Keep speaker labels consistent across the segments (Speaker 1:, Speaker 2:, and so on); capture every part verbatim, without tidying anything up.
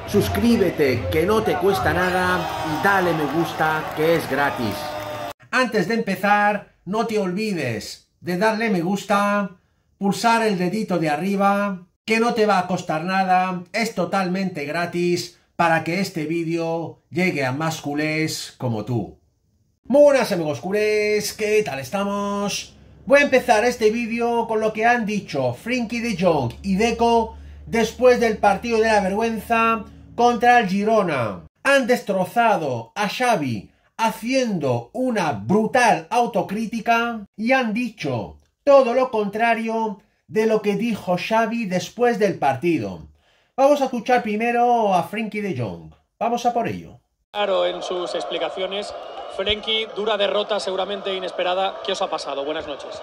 Speaker 1: suscríbete que no te cuesta nada y dale me gusta que es gratis. Antes de empezar, no te olvides de darle me gusta, pulsar el dedito de arriba, que no te va a costar nada, es totalmente gratis para que este vídeo llegue a más culés como tú. Muy buenas amigos culés, ¿qué tal estamos? Voy a empezar este vídeo con lo que han dicho Frenkie de Jong y Deco después del partido de la vergüenza contra el Girona. Han destrozado a Xavi haciendo una brutal autocrítica y han dicho todo lo contrario de lo que dijo Xavi después del partido. Vamos a escuchar primero a Frenkie de Jong. Vamos a por ello.
Speaker 2: Claro, en sus explicaciones. Frenkie, dura derrota seguramente inesperada. ¿Qué os ha pasado? Buenas noches.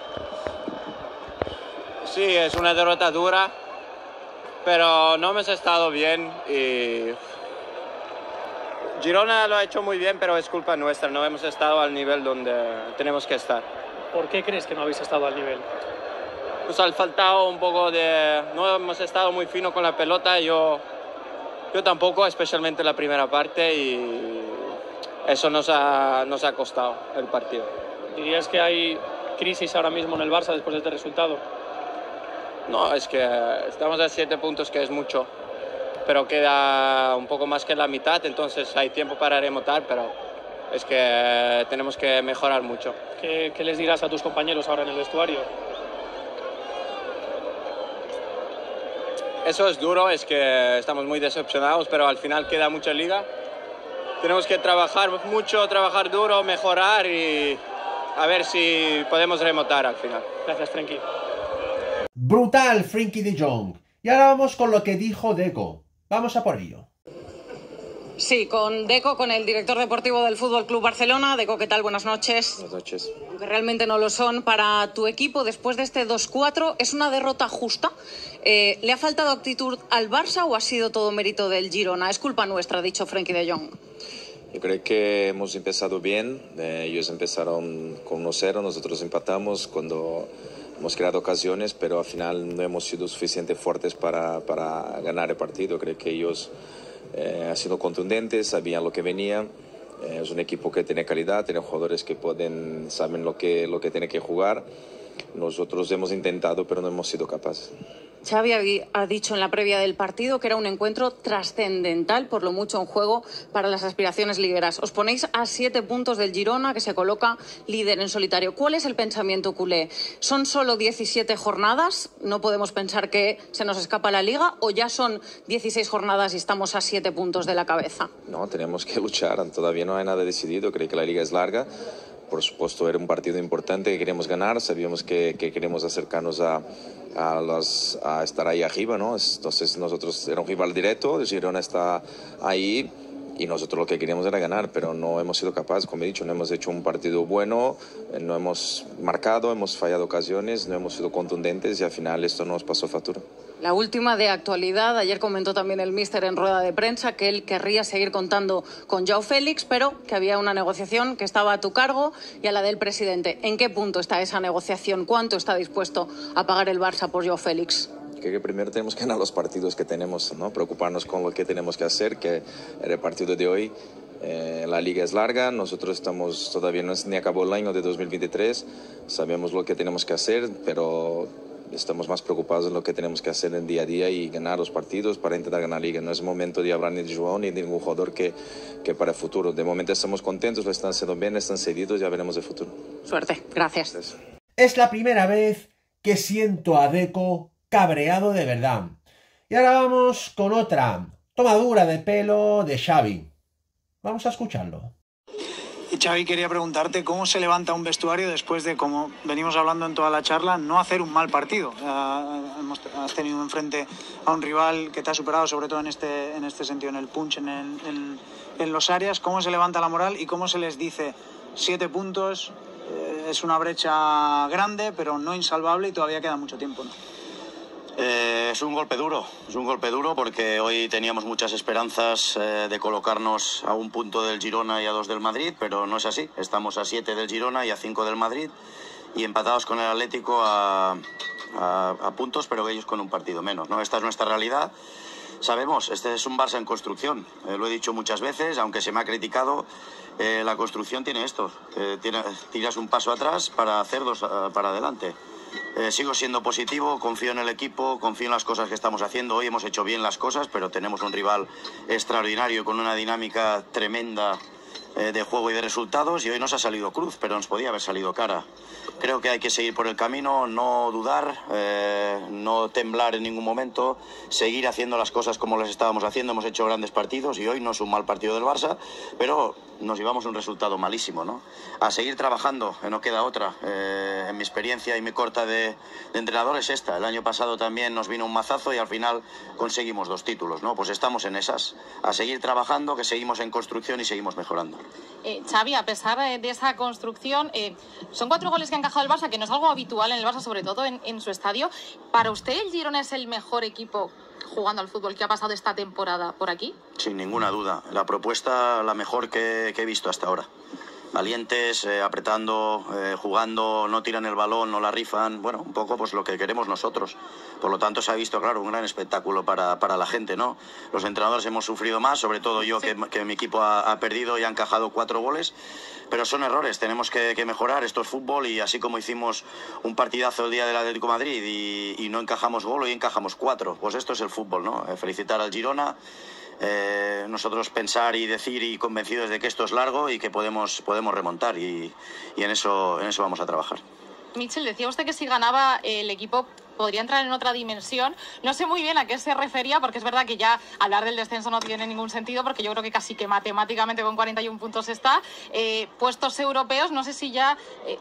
Speaker 3: Sí, es una derrota dura, pero no hemos estado bien y Girona lo ha hecho muy bien, pero es culpa nuestra, no hemos estado al nivel donde tenemos que estar.
Speaker 2: ¿Por qué crees que no habéis estado al nivel?
Speaker 3: Pues ha faltado un poco de... no hemos estado muy fino con la pelota, yo, yo tampoco, especialmente la primera parte, y eso nos ha, nos ha costado el partido.
Speaker 2: ¿Dirías que hay crisis ahora mismo en el Barça después de este resultado?
Speaker 3: No, es que estamos a siete puntos, que es mucho, pero queda un poco más que la mitad, entonces hay tiempo para remontar, pero es que tenemos que mejorar mucho.
Speaker 2: ¿Qué, qué les dirás a tus compañeros ahora en el vestuario?
Speaker 3: Eso es duro, es que estamos muy decepcionados, pero al final queda mucha liga. Tenemos que trabajar mucho, trabajar duro, mejorar y a ver si podemos remontar al final.
Speaker 2: Gracias, Frenkie.
Speaker 1: Brutal Frenkie de Jong. Y ahora vamos con lo que dijo Deco. Vamos a por ello.
Speaker 4: Sí, con Deco, con el director deportivo del Fútbol Club Barcelona. Deco, ¿qué tal? Buenas noches.
Speaker 3: Buenas noches.
Speaker 4: Aunque realmente no lo son para tu equipo después de este dos cuatro, ¿es una derrota justa? Eh, ¿Le ha faltado actitud al Barça o ha sido todo mérito del Girona? Es culpa nuestra, ha dicho Frenkie de Jong.
Speaker 5: Yo creo que hemos empezado bien. Eh, ellos empezaron con uno cero, nosotros empatamos cuando hemos creado ocasiones, pero al final no hemos sido suficientemente fuertes para, para ganar el partido. Creo que ellos eh, han sido contundentes, sabían lo que venía. Eh, es un equipo que tiene calidad, tiene jugadores que pueden, saben lo que, lo que tiene que jugar. Nosotros hemos intentado, pero no hemos sido capaces.
Speaker 4: Xavi ha dicho en la previa del partido que era un encuentro trascendental, por lo mucho en juego para las aspiraciones ligueras. Os ponéis a siete puntos del Girona, que se coloca líder en solitario. ¿Cuál es el pensamiento culé? ¿Son solo diecisiete jornadas? ¿No podemos pensar que se nos escapa la liga? ¿O ya son dieciséis jornadas y estamos a siete puntos de la cabeza?
Speaker 5: No, tenemos que luchar. Todavía no hay nada decidido. Creo que la liga es larga. Por supuesto, era un partido importante que queremos ganar. Sabíamos que, que queremos acercarnos a, a, los, a estar ahí arriba, ¿no? Entonces nosotros era un rival directo, el Girona está ahí y nosotros lo que queríamos era ganar, pero no hemos sido capaces, como he dicho, no hemos hecho un partido bueno, no hemos marcado, hemos fallado ocasiones, no hemos sido contundentes y al final esto nos pasó factura.
Speaker 4: La última de actualidad, ayer comentó también el míster en rueda de prensa que él querría seguir contando con Joao Félix, pero que había una negociación que estaba a tu cargo y a la del presidente. ¿En qué punto está esa negociación? ¿Cuánto está dispuesto a pagar el Barça por Joao Félix?
Speaker 5: Creo que primero tenemos que ganar los partidos que tenemos, ¿no? Preocuparnos con lo que tenemos que hacer, que era el partido de hoy. Eh, la liga es larga, nosotros estamos todavía no es, ni acabó el año de dos mil veintitrés, sabemos lo que tenemos que hacer, pero estamos más preocupados en lo que tenemos que hacer en el día a día y ganar los partidos para intentar ganar la liga. No es momento de hablar ni de Joao ni de ningún jugador que, que para el futuro. De momento estamos contentos, lo están haciendo bien, están cedidos, ya veremos el futuro.
Speaker 4: Suerte, gracias.
Speaker 5: Gracias.
Speaker 1: Es la primera vez que siento a Deco cabreado de verdad. Y ahora vamos con otra tomadura de pelo de Xavi. Vamos a escucharlo.
Speaker 6: Y Xavi, quería preguntarte cómo se levanta un vestuario después de, como venimos hablando en toda la charla, no hacer un mal partido. Uh, hemos, has tenido enfrente a un rival que te ha superado, sobre todo en este, en este sentido, en el punch, en, el, en, en los áreas. ¿Cómo se levanta la moral y cómo se les dice siete puntos? Eh, es una brecha grande, pero no insalvable y todavía queda mucho tiempo, ¿no?
Speaker 7: Eh, es un golpe duro, es un golpe duro porque hoy teníamos muchas esperanzas eh, de colocarnos a un punto del Girona y a dos del Madrid, pero no es así. Estamos a siete del Girona y a cinco del Madrid y empatados con el Atlético a, a, a puntos, pero ellos con un partido menos, ¿no? Esta es nuestra realidad. Sabemos, este es un Barça en construcción, eh, lo he dicho muchas veces, aunque se me ha criticado, eh, la construcción tiene esto, eh, tiene, tiras un paso atrás para hacer dos uh, para adelante. Eh, sigo siendo positivo, confío en el equipo, confío en las cosas que estamos haciendo. Hoy hemos hecho bien las cosas, pero tenemos un rival extraordinario con una dinámica tremenda eh, de juego y de resultados, y hoy nos ha salido cruz, pero nos podía haber salido cara. Creo que hay que seguir por el camino, no dudar, eh, no temblar en ningún momento, seguir haciendo las cosas como las estábamos haciendo. Hemos hecho grandes partidos y hoy no es un mal partido del Barça, pero nos llevamos un resultado malísimo, ¿no? A seguir trabajando, eh, no queda otra. Eh, en mi experiencia y mi corta de, de entrenador es esta. El año pasado también nos vino un mazazo y al final conseguimos dos títulos, ¿no? Pues estamos en esas. A seguir trabajando, que seguimos en construcción y seguimos mejorando.
Speaker 8: Eh, Xavi, a pesar de esa construcción, eh, son cuatro goles que ha encajado el Barça, que no es algo habitual en el Barça, sobre todo en, en su estadio. ¿Para usted el Girona es el mejor equipo jugando al fútbol que ha pasado esta temporada por aquí?
Speaker 7: Sin ninguna duda. La propuesta la mejor que, que he visto hasta ahora. Valientes, eh, apretando, eh, jugando, no tiran el balón, no la rifan. Bueno, un poco pues lo que queremos nosotros. Por lo tanto, se ha visto, claro, un gran espectáculo para, para la gente, ¿no? Los entrenadores hemos sufrido más, sobre todo yo, sí. que, que mi equipo ha, ha perdido y ha encajado cuatro goles. Pero son errores, tenemos que, que mejorar. Esto es fútbol, y así como hicimos un partidazo el día del Atlético de Madrid y, y no encajamos gol, hoy encajamos cuatro. Pues esto es el fútbol, ¿no? Eh, felicitar al Girona. Eh, nosotros pensar y decir y convencidos de que esto es largo y que podemos, podemos remontar, y, y en, eso, en eso vamos a trabajar.
Speaker 8: Michel, decía usted que si ganaba el equipo podría entrar en otra dimensión. No sé muy bien a qué se refería, porque es verdad que ya hablar del descenso no tiene ningún sentido, porque yo creo que casi que matemáticamente con cuarenta y un puntos está. Eh, puestos europeos, no sé si ya... Eh...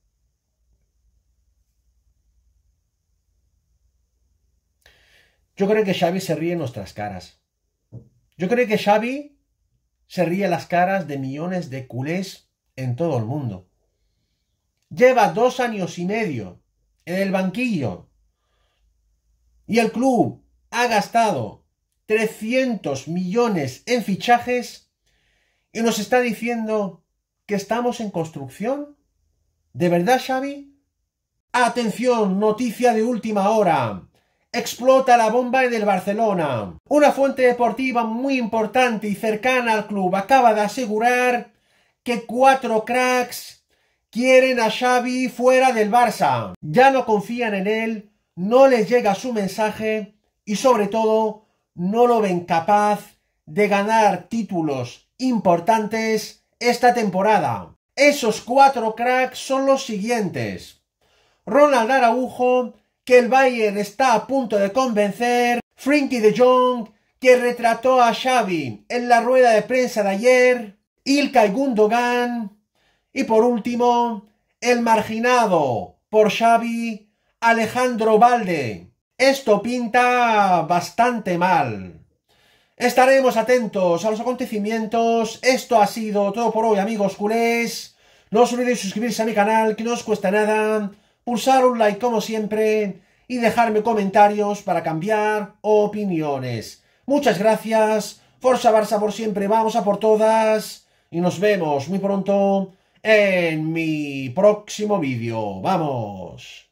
Speaker 1: Yo creo que Xavi se ríe en nuestras caras. Yo creo que Xavi se ríe en las caras de millones de culés en todo el mundo. Lleva dos años y medio en el banquillo y el club ha gastado trescientos millones en fichajes y nos está diciendo que estamos en construcción. ¿De verdad, Xavi? Atención, noticia de última hora. Explota la bomba en el Barcelona. Una fuente deportiva muy importante y cercana al club acaba de asegurar que cuatro cracks quieren a Xavi fuera del Barça. Ya no confían en él, no les llega su mensaje y sobre todo no lo ven capaz de ganar títulos importantes esta temporada. Esos cuatro cracks son los siguientes: Ronald Araujo, que el Bayern está a punto de convencer; Frenkie de Jong, que retrató a Xavi en la rueda de prensa de ayer; İlkay Gundogan; y por último, el marginado por Xavi, Alejandro Balde. Esto pinta bastante mal. Estaremos atentos a los acontecimientos. Esto ha sido todo por hoy, amigos culés. No os olvidéis suscribirse a mi canal, que no os cuesta nada. Pulsar un like como siempre y dejarme comentarios para cambiar opiniones. Muchas gracias. Forza Barça por siempre. Vamos a por todas. Y nos vemos muy pronto en mi próximo vídeo. ¡Vamos!